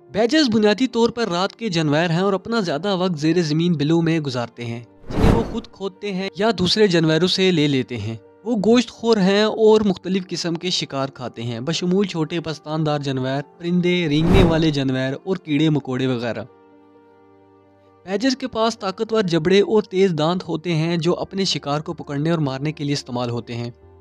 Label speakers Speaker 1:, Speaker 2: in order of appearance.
Speaker 1: Badgers बुनियादी तौर पर रात के जानवर हैं और अपना ज़्यादा वक्त ज़ेरे ज़मीन बिलों में गुजारते हैं, जिन्हें वो खुद खोदते हैं या दूसरे जानवरों से ले लेते हैं। वो गोश्तखोर हैं और मुख्तलिफ किस्म के शिकार खाते हैं, बशमूल छोटे पस्तानदार जानवर, परिंदे, रेंगने वाले जानवर और कीड़े मकोड़े वगैरह। बैजर्स के पास ताकतवर जबड़े और तेज़ दांत होते हैं जो अपने शिकार को पकड़ने और मारने के लिए इस्तेमाल होते हैं।